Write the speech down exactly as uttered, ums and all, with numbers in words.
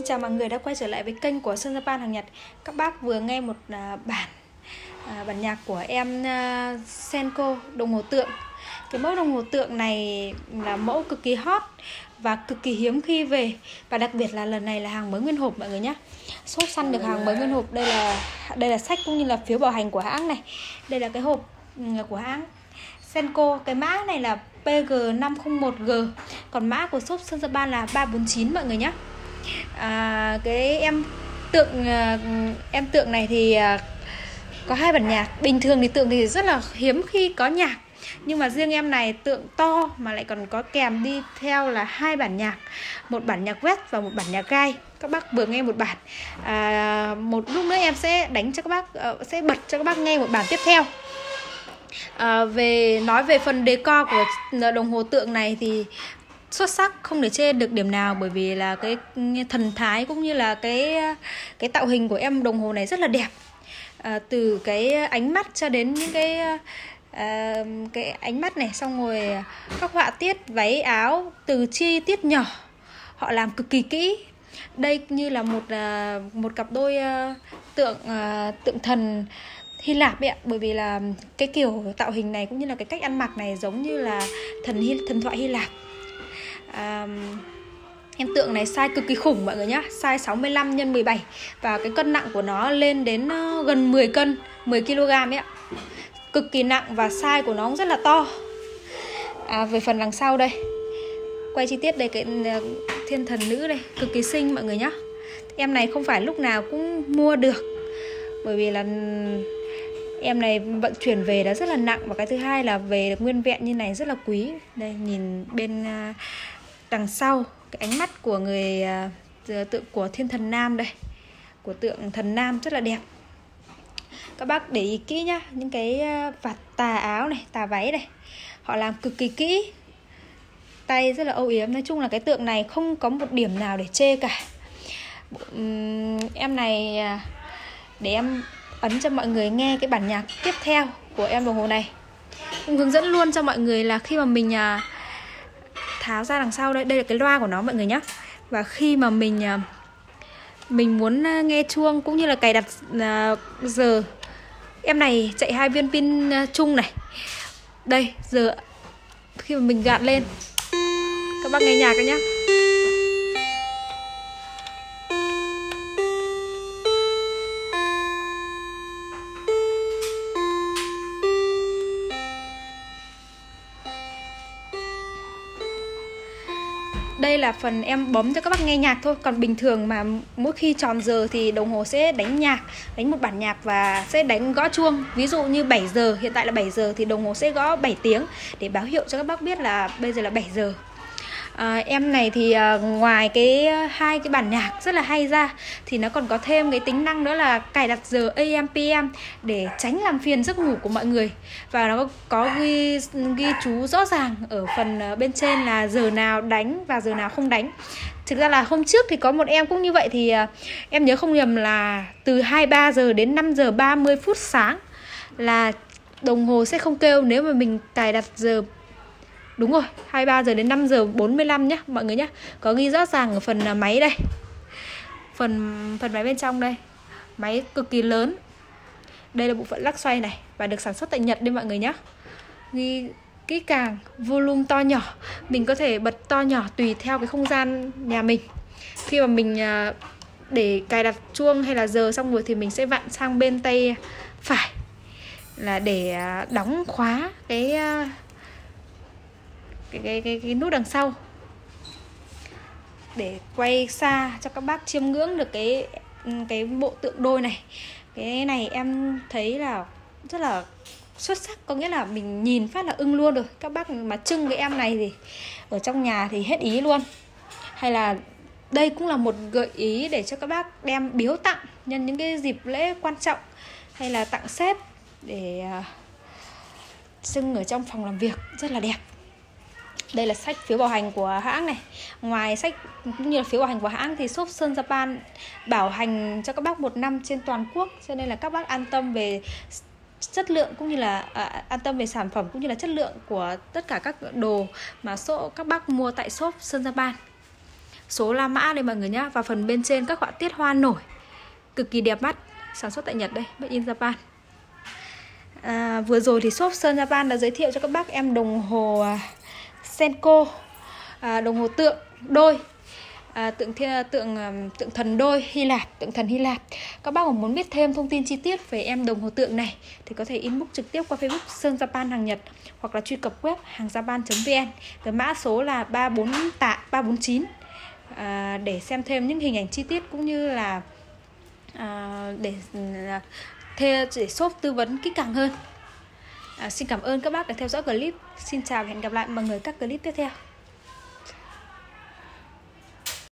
Xin chào mọi người đã quay trở lại với kênh của Sơn Japan hàng Nhật. Các bác vừa nghe một à, bản à, bản nhạc của em à, Senko đồng hồ tượng. Cái mẫu đồng hồ tượng này là mẫu cực kỳ hot và cực kỳ hiếm khi về, và đặc biệt là lần này là hàng mới nguyên hộp mọi người nhé. Shop săn được hàng mới nguyên hộp. Đây là đây là sách cũng như là phiếu bảo hành của hãng này. Đây là cái hộp của hãng Senko. Cái mã này là P G năm không một G, còn mã của shop Sơn Japan là ba bốn chín mọi người nhé. À, cái em tượng em tượng này thì có hai bản nhạc. Bình thường thì tượng thì rất là hiếm khi có nhạc, nhưng mà riêng em này tượng to mà lại còn có kèm đi theo là hai bản nhạc, một bản nhạc vét và một bản nhạc gai. Các bác vừa nghe một bản, à, một lúc nữa em sẽ đánh cho các bác, sẽ bật cho các bác nghe một bản tiếp theo. À, về nói về phần decor của đồng hồ tượng này thì xuất sắc, không để chê được điểm nào, bởi vì là cái thần thái cũng như là cái cái tạo hình của em đồng hồ này rất là đẹp. À, từ cái ánh mắt cho đến những cái à, cái ánh mắt này, xong rồi các họa tiết váy áo từ chi tiết nhỏ họ làm cực kỳ kỹ. Đây như là một một cặp đôi tượng tượng thần Hy Lạp ấy ạ, bởi vì là cái kiểu tạo hình này cũng như là cái cách ăn mặc này giống như là thần Hy, thần thoại Hy Lạp. À, em tượng này size cực kỳ khủng mọi người nhá, size sáu mươi lăm nhân mười bảy, và cái cân nặng của nó lên đến uh, gần mười cân, mười ki lô gam ấy ạ. Cực kỳ nặng và size của nó cũng rất là to. À, về phần đằng sau đây, quay chi tiết đây, cái uh, thiên thần nữ đây, cực kỳ xinh mọi người nhá. Em này không phải lúc nào cũng mua được, bởi vì là em này vận chuyển về đã rất là nặng, và cái thứ hai là về được nguyên vẹn như này rất là quý. Đây nhìn bên uh, đằng sau cái ánh mắt của người uh, tượng của thiên thần nam đây, của tượng thần nam rất là đẹp. Các bác để ý kỹ nhá, những cái uh, vạt tà áo này, tà váy này, họ làm cực kỳ kỹ, tay rất là âu yếm. Nói chung là cái tượng này không có một điểm nào để chê cả. um, Em này uh, để em ấn cho mọi người nghe cái bản nhạc tiếp theo của em đồng hồ này. Cũng hướng dẫn luôn cho mọi người là khi mà mình à, tháo ra đằng sau đây, đây là cái loa của nó mọi người nhé. Và khi mà mình à, mình muốn à, nghe chuông cũng như là cài đặt à, giờ, em này chạy hai viên pin à, chung này. Đây, giờ khi mà mình gạt lên, các bác nghe nhạc đấy nhá. Đây là phần em bấm cho các bác nghe nhạc thôi. Còn bình thường mà mỗi khi tròn giờ thì đồng hồ sẽ đánh nhạc, đánh một bản nhạc và sẽ đánh gõ chuông. Ví dụ như bảy giờ, hiện tại là bảy giờ thì đồng hồ sẽ gõ bảy tiếng để báo hiệu cho các bác biết là bây giờ là bảy giờ. À, em này thì à, ngoài cái hai cái bản nhạc rất là hay ra thì nó còn có thêm cái tính năng đó là cài đặt giờ A M P M để tránh làm phiền giấc ngủ của mọi người. Và nó có ghi ghi chú rõ ràng ở phần bên trên là giờ nào đánh và giờ nào không đánh. Thực ra là hôm trước thì có một em cũng như vậy, thì à, em nhớ không nhầm là từ hai mươi ba giờ đến năm giờ ba mươi phút sáng là đồng hồ sẽ không kêu nếu mà mình cài đặt giờ. Đúng rồi, hai mươi ba giờ đến năm giờ bốn mươi lăm nhá mọi người nhá. Có ghi rõ ràng ở phần máy đây. Phần phần máy bên trong đây. Máy cực kỳ lớn. Đây là bộ phận lắc xoay này, và được sản xuất tại Nhật đây mọi người nhá. Ghi kỹ càng, volume to nhỏ, mình có thể bật to nhỏ tùy theo cái không gian nhà mình. Khi mà mình để cài đặt chuông hay là giờ xong rồi thì mình sẽ vặn sang bên tay phải là để đóng khóa cái Cái, cái, cái, cái nút đằng sau, để quay xa cho các bác chiêm ngưỡng được cái cái bộ tượng đôi này. Cái này em thấy là rất là xuất sắc, có nghĩa là mình nhìn phát là ưng luôn rồi. Các bác mà trưng cái em này thì ở trong nhà thì hết ý luôn. Hay là đây cũng là một gợi ý để cho các bác đem biếu tặng nhân những cái dịp lễ quan trọng, hay là tặng sếp để trưng ở trong phòng làm việc rất là đẹp. Đây là sách phiếu bảo hành của hãng này. Ngoài sách cũng như là phiếu bảo hành của hãng thì shop Sơn Japan bảo hành cho các bác một năm trên toàn quốc, cho nên là các bác an tâm về chất lượng cũng như là à, an tâm về sản phẩm cũng như là chất lượng của tất cả các đồ mà số các bác mua tại shop Sơn Japan. số La Mã đây mọi người nhé. Và phần bên trên các họa tiết hoa nổi cực kỳ đẹp mắt, sản xuất tại Nhật đây, made in Japan. À, vừa rồi thì shop Sơn Japan đã giới thiệu cho các bác em đồng hồ Senko, à, đồng hồ tượng đôi, à, tượng tượng tượng thần đôi Hy Lạp, tượng thần Hy Lạp. Các bác còn muốn biết thêm thông tin chi tiết về em đồng hồ tượng này thì có thể inbox trực tiếp qua Facebook Sơn Japan hàng Nhật, hoặc là truy cập web hàng japan chấm vn với mã số là ba bốn tạ ba bốn chín, à, để xem thêm những hình ảnh chi tiết cũng như là à, để thê, để shop tư vấn kỹ càng hơn. À, xin cảm ơn các bác đã theo dõi clip. Xin chào và hẹn gặp lại mọi người các clip tiếp theo.